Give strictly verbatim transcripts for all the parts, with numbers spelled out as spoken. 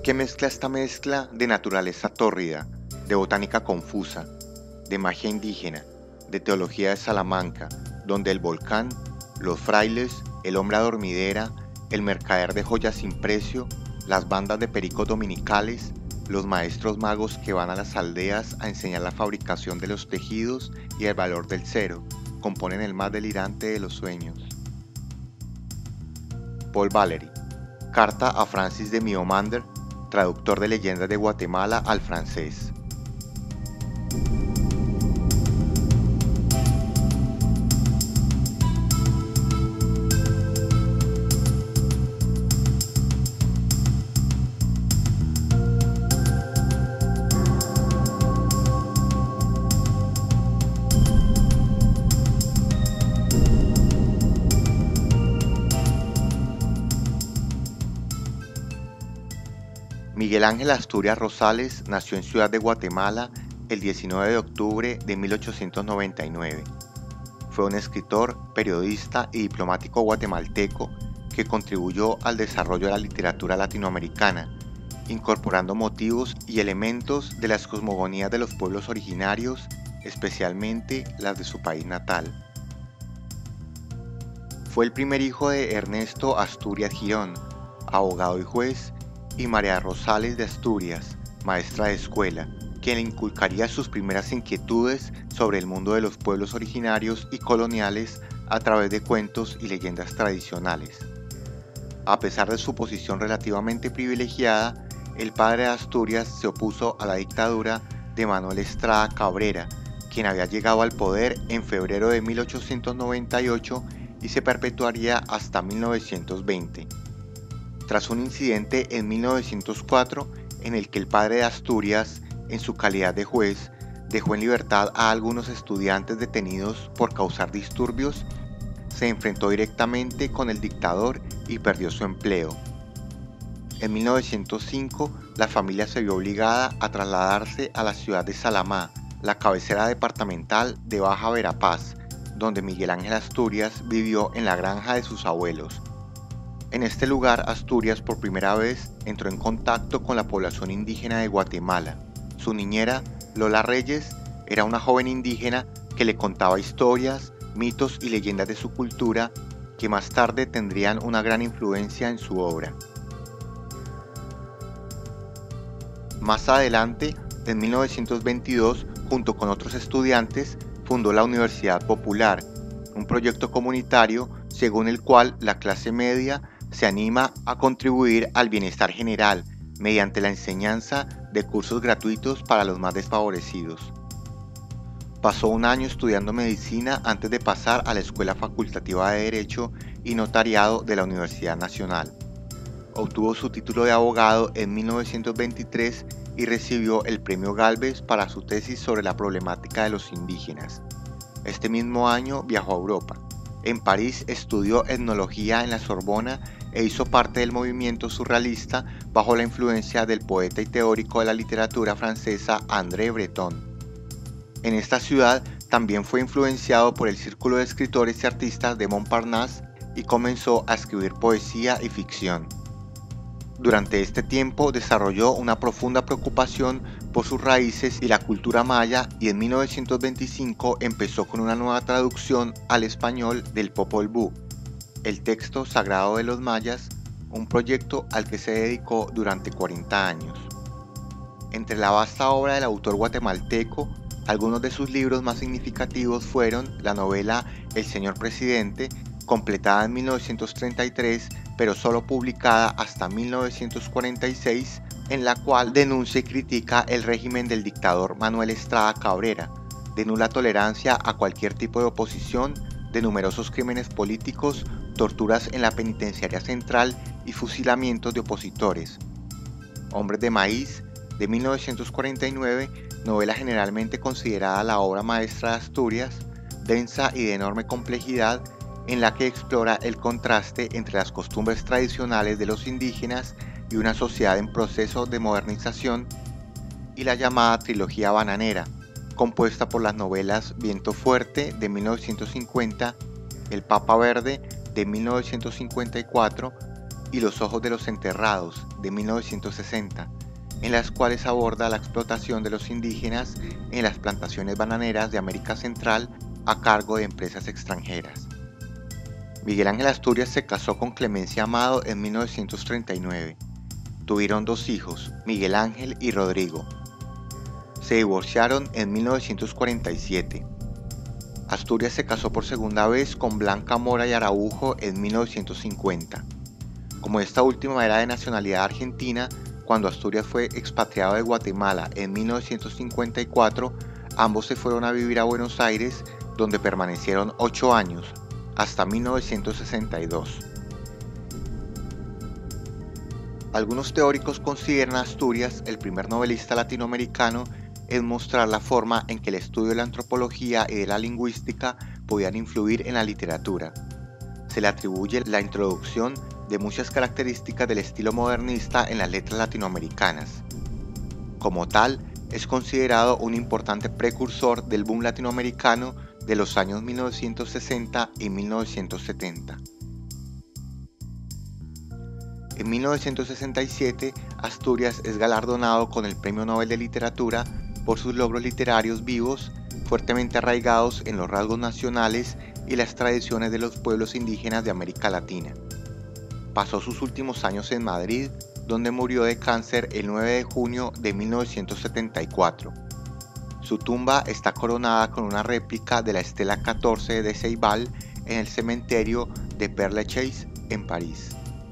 ¿Qué mezcla esta mezcla de naturaleza tórrida, de botánica confusa, de magia indígena, de teología de Salamanca, donde el volcán, los frailes, el hombre adormidera, el mercader de joyas sin precio, las bandas de pericos dominicales, los maestros magos que van a las aldeas a enseñar la fabricación de los tejidos y el valor del cero, componen el más delirante de los sueños? Paul Valéry, Carta a Francis de Miomander, traductor de Leyendas de Guatemala al francés. Miguel Ángel Asturias Rosales nació en Ciudad de Guatemala el diecinueve de octubre de mil ochocientos noventa y nueve. Fue un escritor, periodista y diplomático guatemalteco que contribuyó al desarrollo de la literatura latinoamericana, incorporando motivos y elementos de las cosmogonías de los pueblos originarios, especialmente las de su país natal. Fue el primer hijo de Ernesto Asturias Girón, abogado y juez, y María Rosales de Asturias, maestra de escuela, quien le inculcaría sus primeras inquietudes sobre el mundo de los pueblos originarios y coloniales a través de cuentos y leyendas tradicionales. A pesar de su posición relativamente privilegiada, el padre de Asturias se opuso a la dictadura de Manuel Estrada Cabrera, quien había llegado al poder en febrero de mil ochocientos noventa y ocho y se perpetuaría hasta mil novecientos veinte. Tras un incidente en mil novecientos cuatro en el que el padre de Asturias, en su calidad de juez, dejó en libertad a algunos estudiantes detenidos por causar disturbios, se enfrentó directamente con el dictador y perdió su empleo. En mil novecientos cinco, la familia se vio obligada a trasladarse a la ciudad de Salamá, la cabecera departamental de Baja Verapaz, donde Miguel Ángel Asturias vivió en la granja de sus abuelos. En este lugar, Asturias por primera vez entró en contacto con la población indígena de Guatemala. Su niñera, Lola Reyes, era una joven indígena que le contaba historias, mitos y leyendas de su cultura que más tarde tendrían una gran influencia en su obra. Más adelante, en mil novecientos veintidós, junto con otros estudiantes, fundó la Universidad Popular, un proyecto comunitario según el cual la clase media se anima a contribuir al bienestar general mediante la enseñanza de cursos gratuitos para los más desfavorecidos. Pasó un año estudiando medicina antes de pasar a la Escuela Facultativa de Derecho y Notariado de la Universidad Nacional. Obtuvo su título de abogado en mil novecientos veintitrés y recibió el Premio Gálvez para su tesis sobre la problemática de los indígenas. Este mismo año viajó a Europa. En París estudió etnología en la Sorbona e hizo parte del movimiento surrealista bajo la influencia del poeta y teórico de la literatura francesa André Breton. En esta ciudad también fue influenciado por el círculo de escritores y artistas de Montparnasse y comenzó a escribir poesía y ficción. Durante este tiempo desarrolló una profunda preocupación por sus raíces y la cultura maya y en mil novecientos veinticinco empezó con una nueva traducción al español del Popol Vuh, el texto sagrado de los mayas, un proyecto al que se dedicó durante cuarenta años. Entre la vasta obra del autor guatemalteco, algunos de sus libros más significativos fueron la novela El Señor Presidente, completada en mil novecientos treinta y tres, pero solo publicada hasta mil novecientos cuarenta y seis, en la cual denuncia y critica el régimen del dictador Manuel Estrada Cabrera, de nula tolerancia a cualquier tipo de oposición, de numerosos crímenes políticos, torturas en la penitenciaria central y fusilamientos de opositores. Hombres de Maíz, de mil novecientos cuarenta y nueve, novela generalmente considerada la obra maestra de Asturias, densa y de enorme complejidad, en la que explora el contraste entre las costumbres tradicionales de los indígenas y una sociedad en proceso de modernización, y la llamada trilogía bananera, compuesta por las novelas Viento Fuerte de mil novecientos cincuenta, El Papa Verde de mil novecientos cincuenta y cuatro, y Los ojos de los enterrados, de mil novecientos sesenta, en las cuales aborda la explotación de los indígenas en las plantaciones bananeras de América Central a cargo de empresas extranjeras. Miguel Ángel Asturias se casó con Clemencia Amado en mil novecientos treinta y nueve. Tuvieron dos hijos, Miguel Ángel y Rodrigo. Se divorciaron en mil novecientos cuarenta y siete. Asturias se casó por segunda vez con Blanca Mora y Araujo en mil novecientos cincuenta. Como esta última era de nacionalidad argentina, cuando Asturias fue expatriado de Guatemala en mil novecientos cincuenta y cuatro, ambos se fueron a vivir a Buenos Aires, donde permanecieron ocho años, hasta mil novecientos sesenta y dos. Algunos teóricos consideran a Asturias el primer novelista latinoamericano en mostrar la forma en que el estudio de la antropología y de la lingüística podían influir en la literatura. Se le atribuye la introducción de muchas características del estilo modernista en las letras latinoamericanas. Como tal, es considerado un importante precursor del boom latinoamericano de los años mil novecientos sesenta y mil novecientos setenta. En mil novecientos sesenta y siete, Asturias es galardonado con el Premio Nobel de Literatura por sus logros literarios vivos, fuertemente arraigados en los rasgos nacionales y las tradiciones de los pueblos indígenas de América Latina. Pasó sus últimos años en Madrid, donde murió de cáncer el nueve de junio de mil novecientos setenta y cuatro. Su tumba está coronada con una réplica de la estela catorce de Ceibal en el cementerio de Père Lachaise en París.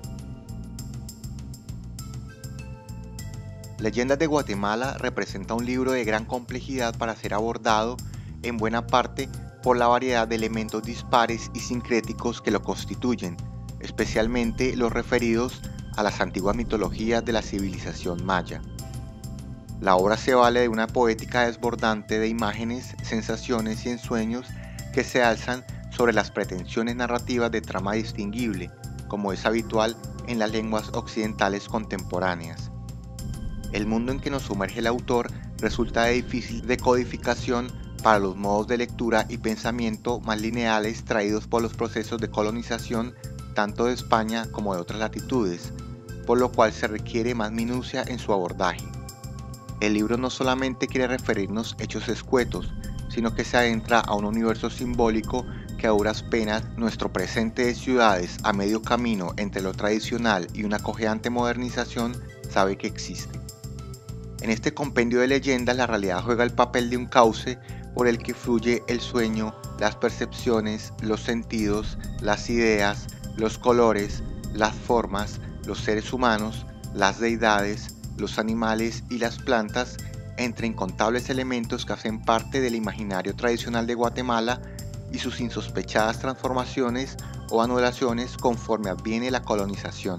Leyendas de Guatemala representa un libro de gran complejidad para ser abordado, en buena parte por la variedad de elementos dispares y sincréticos que lo constituyen, especialmente los referidos a las antiguas mitologías de la civilización maya. La obra se vale de una poética desbordante de imágenes, sensaciones y ensueños que se alzan sobre las pretensiones narrativas de trama distinguible, como es habitual en las lenguas occidentales contemporáneas. El mundo en que nos sumerge el autor resulta de difícil decodificación para los modos de lectura y pensamiento más lineales traídos por los procesos de colonización tanto de España como de otras latitudes, por lo cual se requiere más minucia en su abordaje. El libro no solamente quiere referirnos hechos escuetos, sino que se adentra a un universo simbólico que a duras penas nuestro presente de ciudades a medio camino entre lo tradicional y una cojeante modernización sabe que existe. En este compendio de leyendas la realidad juega el papel de un cauce por el que fluye el sueño, las percepciones, los sentidos, las ideas, los colores, las formas, los seres humanos, las deidades, los animales y las plantas, entre incontables elementos que hacen parte del imaginario tradicional de Guatemala y sus insospechadas transformaciones o anulaciones conforme adviene la colonización.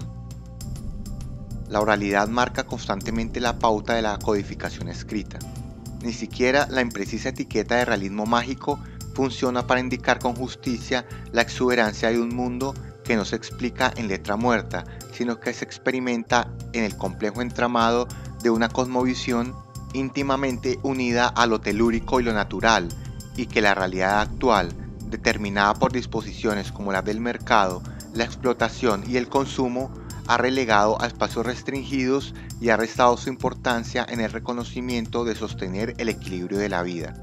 La oralidad marca constantemente la pauta de la codificación escrita. Ni siquiera la imprecisa etiqueta de realismo mágico funciona para indicar con justicia la exuberancia de un mundo que no se explica en letra muerta, sino que se experimenta en el complejo entramado de una cosmovisión íntimamente unida a lo telúrico y lo natural, y que la realidad actual, determinada por disposiciones como las del mercado, la explotación y el consumo, ha relegado a espacios restringidos y ha restado su importancia en el reconocimiento de sostener el equilibrio de la vida.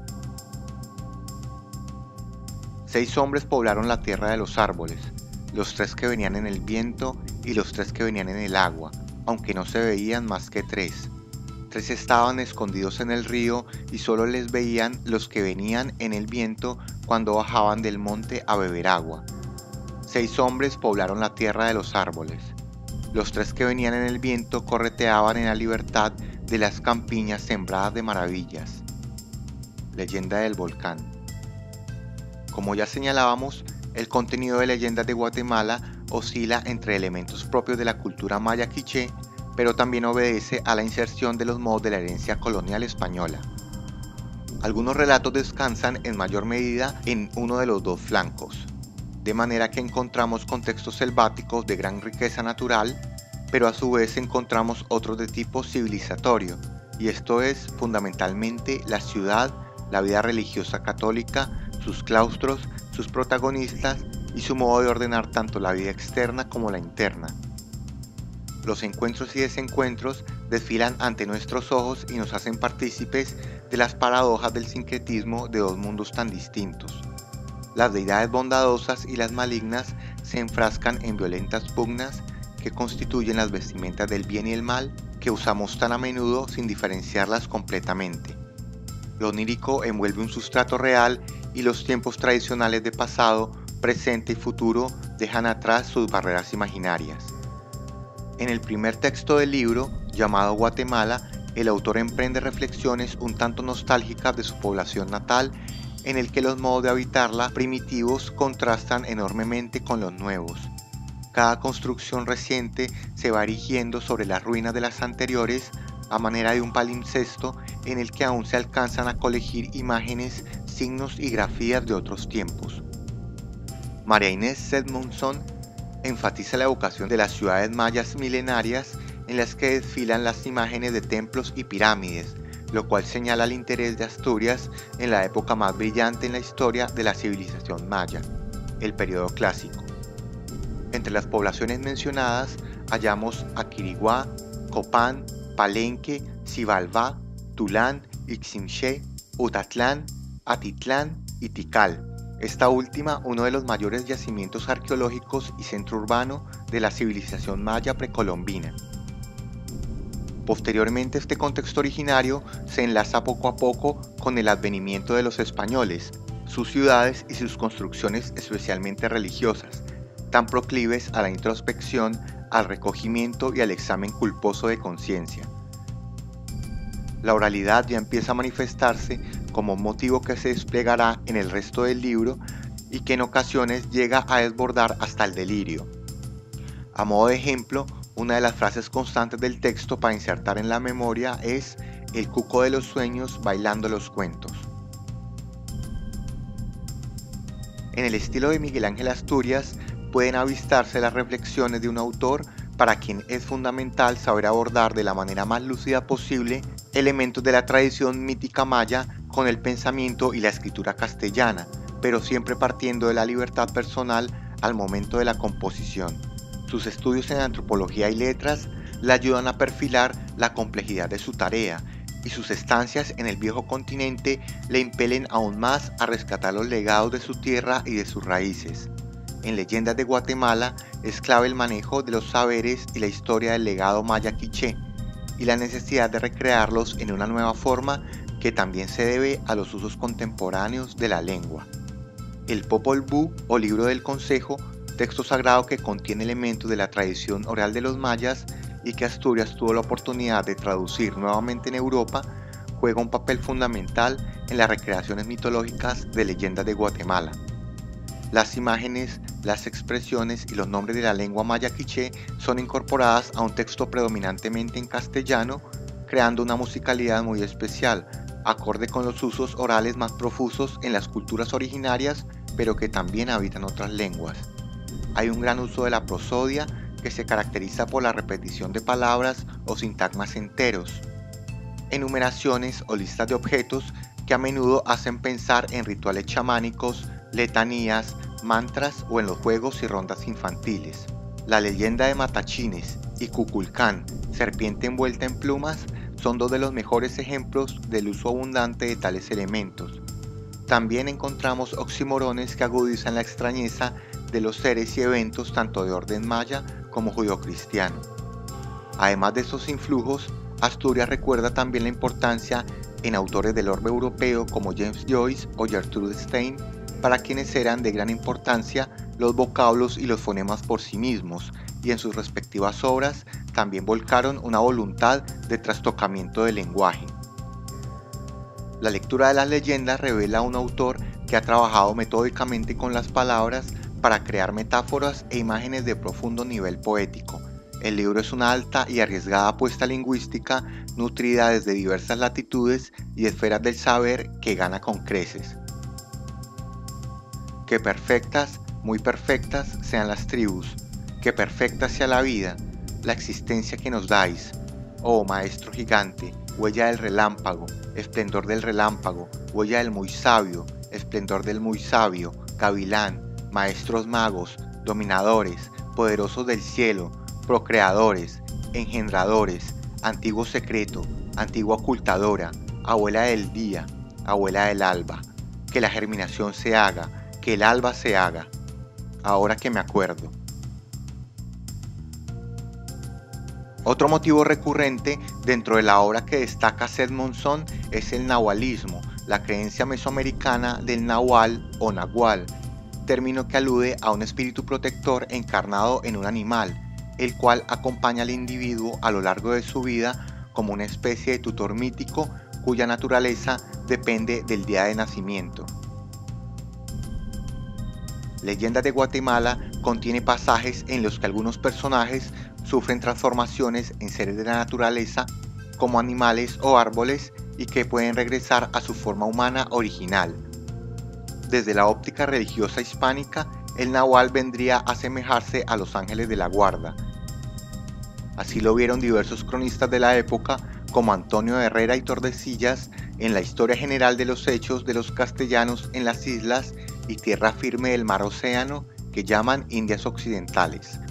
Seis hombres poblaron la tierra de los árboles, los tres que venían en el viento y los tres que venían en el agua, aunque no se veían más que tres. Tres estaban escondidos en el río y solo les veían los que venían en el viento cuando bajaban del monte a beber agua. Seis hombres poblaron la tierra de los árboles. Los tres que venían en el viento correteaban en la libertad de las campiñas sembradas de maravillas. Leyenda del volcán. Como ya señalábamos, el contenido de Leyendas de Guatemala oscila entre elementos propios de la cultura maya quiché, pero también obedece a la inserción de los modos de la herencia colonial española. Algunos relatos descansan en mayor medida en uno de los dos flancos, de manera que encontramos contextos selváticos de gran riqueza natural, pero a su vez encontramos otros de tipo civilizatorio, y esto es fundamentalmente la ciudad, la vida religiosa católica, sus claustros, sus protagonistas y su modo de ordenar tanto la vida externa como la interna. Los encuentros y desencuentros desfilan ante nuestros ojos y nos hacen partícipes de las paradojas del sincretismo de dos mundos tan distintos. Las deidades bondadosas y las malignas se enfrascan en violentas pugnas que constituyen las vestimentas del bien y el mal que usamos tan a menudo sin diferenciarlas completamente. Lo onírico envuelve un sustrato real y los tiempos tradicionales de pasado, presente y futuro dejan atrás sus barreras imaginarias. En el primer texto del libro, llamado Guatemala, el autor emprende reflexiones un tanto nostálgicas de su población natal, en el que los modos de habitarla primitivos contrastan enormemente con los nuevos. Cada construcción reciente se va erigiendo sobre las ruinas de las anteriores a manera de un palimpsesto en el que aún se alcanzan a colegir imágenes, signos y grafías de otros tiempos. María Inés Sedmundson enfatiza la evocación de las ciudades mayas milenarias en las que desfilan las imágenes de templos y pirámides, lo cual señala el interés de Asturias en la época más brillante en la historia de la civilización maya, el periodo clásico. Entre las poblaciones mencionadas hallamos a Quiriguá, Copán, Palenque, Xibalbá, Tulán, Iximché, Utatlán, Atitlán y Tikal. Esta última, uno de los mayores yacimientos arqueológicos y centro urbano de la civilización maya precolombina. Posteriormente, este contexto originario se enlaza poco a poco con el advenimiento de los españoles, sus ciudades y sus construcciones especialmente religiosas, tan proclives a la introspección, al recogimiento y al examen culposo de conciencia. La oralidad ya empieza a manifestarse como un motivo que se desplegará en el resto del libro y que en ocasiones llega a desbordar hasta el delirio. A modo de ejemplo, una de las frases constantes del texto para insertar en la memoria es el cuco de los sueños bailando los cuentos. En el estilo de Miguel Ángel Asturias pueden avistarse las reflexiones de un autor para quien es fundamental saber abordar de la manera más lúcida posible elementos de la tradición mítica maya con el pensamiento y la escritura castellana, pero siempre partiendo de la libertad personal al momento de la composición. Sus estudios en antropología y letras le ayudan a perfilar la complejidad de su tarea, y sus estancias en el viejo continente le impelen aún más a rescatar los legados de su tierra y de sus raíces. En Leyendas de Guatemala es clave el manejo de los saberes y la historia del legado maya quiché, y la necesidad de recrearlos en una nueva forma que también se debe a los usos contemporáneos de la lengua. El Popol Vuh o Libro del Consejo, texto sagrado que contiene elementos de la tradición oral de los mayas y que Asturias tuvo la oportunidad de traducir nuevamente en Europa, juega un papel fundamental en las recreaciones mitológicas de Leyendas de Guatemala. Las imágenes, las expresiones y los nombres de la lengua maya quiché son incorporadas a un texto predominantemente en castellano, creando una musicalidad muy especial, acorde con los usos orales más profusos en las culturas originarias, pero que también habitan otras lenguas. Hay un gran uso de la prosodia, que se caracteriza por la repetición de palabras o sintagmas enteros, enumeraciones o listas de objetos que a menudo hacen pensar en rituales chamánicos, letanías, mantras o en los juegos y rondas infantiles. La leyenda de Matachines y Cuculcán, serpiente envuelta en plumas, son dos de los mejores ejemplos del uso abundante de tales elementos. También encontramos oxímorones que agudizan la extrañeza de los seres y eventos tanto de orden maya como judeocristiano. Además de estos influjos, Asturias recuerda también la importancia en autores del orbe europeo como James Joyce o Gertrude Stein, para quienes eran de gran importancia los vocablos y los fonemas por sí mismos, y en sus respectivas obras también volcaron una voluntad de trastocamiento del lenguaje. La lectura de las leyendas revela a un autor que ha trabajado metódicamente con las palabras para crear metáforas e imágenes de profundo nivel poético. El libro es una alta y arriesgada apuesta lingüística nutrida desde diversas latitudes y esferas del saber que gana con creces. Que perfectas, muy perfectas sean las tribus, que perfecta sea la vida, la existencia que nos dais, oh maestro gigante, huella del relámpago, esplendor del relámpago, huella del muy sabio, esplendor del muy sabio, gavilán, maestros magos, dominadores, poderosos del cielo, procreadores, engendradores, antiguo secreto, antigua ocultadora, abuela del día, abuela del alba, que la germinación se haga, que el alba se haga, ahora que me acuerdo. Otro motivo recurrente dentro de la obra que destaca Seth Monson es el nahualismo, la creencia mesoamericana del nahual o nahual, término que alude a un espíritu protector encarnado en un animal, el cual acompaña al individuo a lo largo de su vida como una especie de tutor mítico cuya naturaleza depende del día de nacimiento. Leyendas de Guatemala contiene pasajes en los que algunos personajes sufren transformaciones en seres de la naturaleza como animales o árboles y que pueden regresar a su forma humana original. Desde la óptica religiosa hispánica, el nahual vendría a asemejarse a los ángeles de la guarda. Así lo vieron diversos cronistas de la época como Antonio Herrera y Tordesillas en la Historia General de los Hechos de los Castellanos en las Islas y Tierra Firme del Mar Océano, que llaman Indias Occidentales.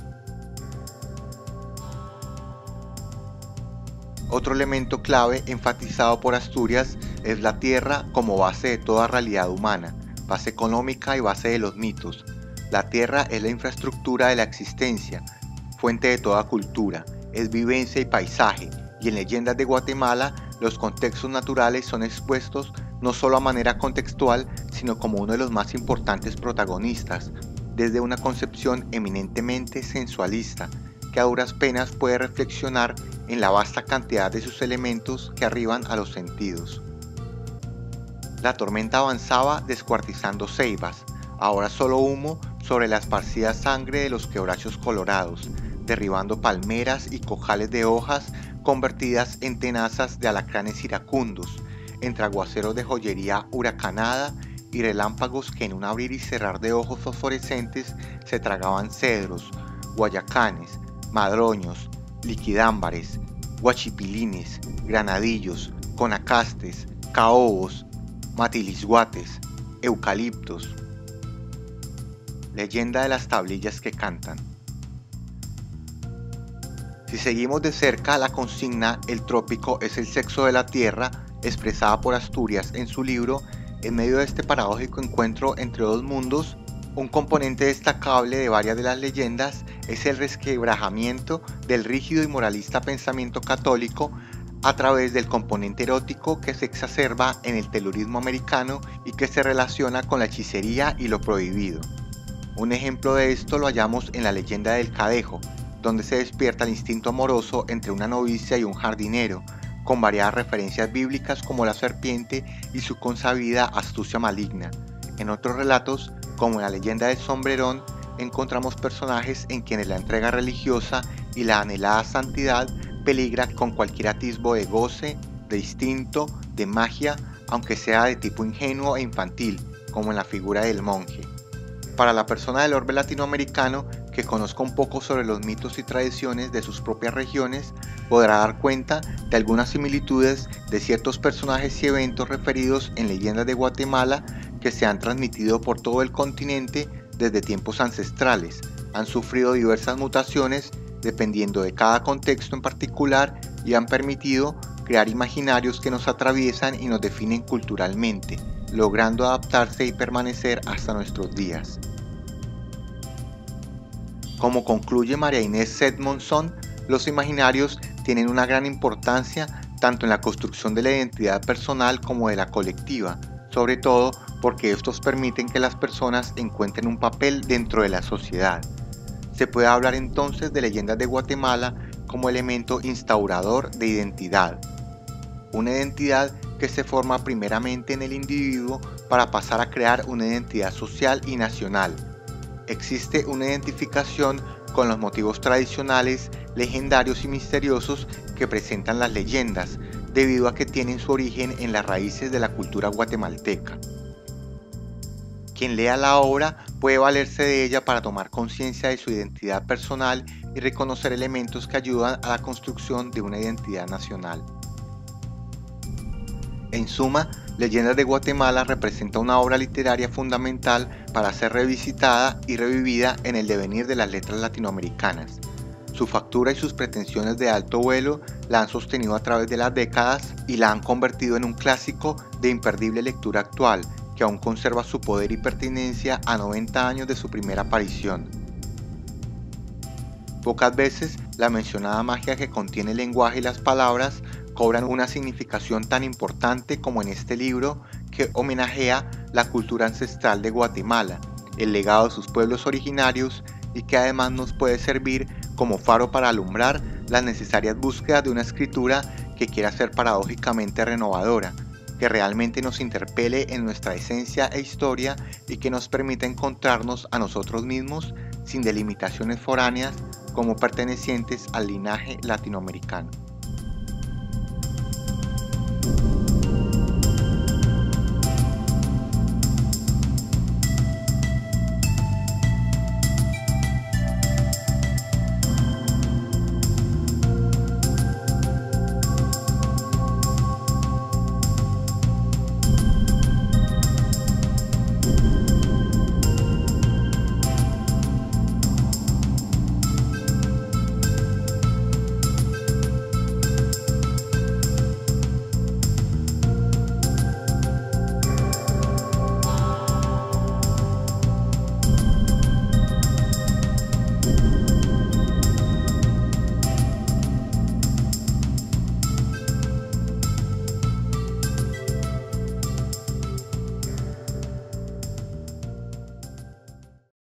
Otro elemento clave enfatizado por Asturias es la tierra como base de toda realidad humana, base económica y base de los mitos. La tierra es la infraestructura de la existencia, fuente de toda cultura, es vivencia y paisaje, y en Leyendas de Guatemala los contextos naturales son expuestos no solo a manera contextual, sino como uno de los más importantes protagonistas, desde una concepción eminentemente sensualista, que a duras penas puede reflexionar en la vasta cantidad de sus elementos que arriban a los sentidos. La tormenta avanzaba descuartizando ceibas, ahora solo humo sobre la esparcida sangre de los quebrachos colorados, derribando palmeras y cojales de hojas convertidas en tenazas de alacranes iracundos, entre aguaceros de joyería huracanada y relámpagos que en un abrir y cerrar de ojos fosforescentes se tragaban cedros, guayacanes, madroños, liquidámbares, guachipilines, granadillos, conacastes, caobos, matilisguates, eucaliptos. Leyenda de las tablillas que cantan. Si seguimos de cerca la consigna "El trópico es el sexo de la tierra", expresada por Asturias en su libro, en medio de este paradójico encuentro entre dos mundos, un componente destacable de varias de las leyendas es el resquebrajamiento del rígido y moralista pensamiento católico a través del componente erótico que se exacerba en el telurismo americano y que se relaciona con la hechicería y lo prohibido. Un ejemplo de esto lo hallamos en la leyenda del Cadejo, donde se despierta el instinto amoroso entre una novicia y un jardinero, con variadas referencias bíblicas como la serpiente y su consabida astucia maligna. En otros relatos, como en la leyenda del Sombrerón, encontramos personajes en quienes la entrega religiosa y la anhelada santidad peligra con cualquier atisbo de goce, de instinto, de magia, aunque sea de tipo ingenuo e infantil, como en la figura del monje. Para la persona del orbe latinoamericano que conozca un poco sobre los mitos y tradiciones de sus propias regiones, podrá dar cuenta de algunas similitudes de ciertos personajes y eventos referidos en Leyendas de Guatemala que se han transmitido por todo el continente desde tiempos ancestrales. Han sufrido diversas mutaciones dependiendo de cada contexto en particular y han permitido crear imaginarios que nos atraviesan y nos definen culturalmente, logrando adaptarse y permanecer hasta nuestros días. Como concluye María Inés Seth Monson, los imaginarios tienen una gran importancia tanto en la construcción de la identidad personal como de la colectiva, sobre todo porque estos permiten que las personas encuentren un papel dentro de la sociedad. Se puede hablar entonces de Leyendas de Guatemala como elemento instaurador de identidad. Una identidad que se forma primeramente en el individuo para pasar a crear una identidad social y nacional. Existe una identificación con los motivos tradicionales, legendarios y misteriosos que presentan las leyendas, debido a que tienen su origen en las raíces de la cultura guatemalteca. Quien lea la obra puede valerse de ella para tomar conciencia de su identidad personal y reconocer elementos que ayudan a la construcción de una identidad nacional. En suma, Leyendas de Guatemala representa una obra literaria fundamental para ser revisitada y revivida en el devenir de las letras latinoamericanas. Su factura y sus pretensiones de alto vuelo la han sostenido a través de las décadas y la han convertido en un clásico de imperdible lectura actual, que aún conserva su poder y pertinencia a noventa años de su primera aparición. Pocas veces la mencionada magia que contiene el lenguaje y las palabras cobran una significación tan importante como en este libro, que homenajea la cultura ancestral de Guatemala, el legado de sus pueblos originarios, y que además nos puede servir como faro para alumbrar las necesarias búsquedas de una escritura que quiera ser paradójicamente renovadora, que realmente nos interpele en nuestra esencia e historia y que nos permita encontrarnos a nosotros mismos sin delimitaciones foráneas como pertenecientes al linaje latinoamericano.